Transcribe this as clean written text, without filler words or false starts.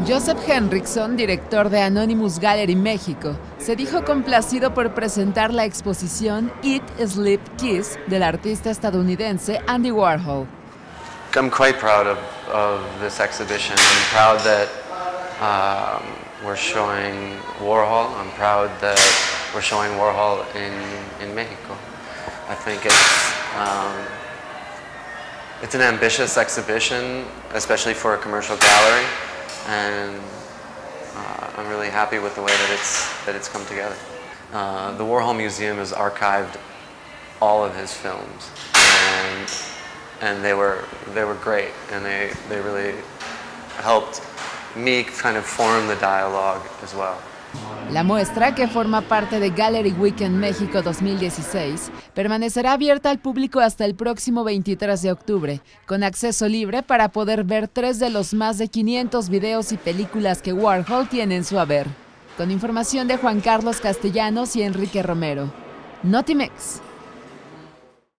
Joseph Henriksen, director de Anonymous Gallery México, se dijo complacido por presentar la exposición Eat, Sleep, Kiss del artista estadounidense Andy Warhol. I'm quite proud of this exhibition. I'm proud that we're showing Warhol. I'm proud that we're showing Warhol in Mexico. I think it's an ambitious exhibition, especially for a commercial gallery, and I'm really happy with the way that it's come together. The Warhol Museum has archived all of his films, and they were great, and they really helped me kind of form the dialogue as well. La muestra, que forma parte de Gallery Weekend México 2016, permanecerá abierta al público hasta el próximo 23 de octubre, con acceso libre para poder ver 3 de los más de 500 videos y películas que Warhol tiene en su haber. Con información de Juan Carlos Castellanos y Enrique Romero. Notimex.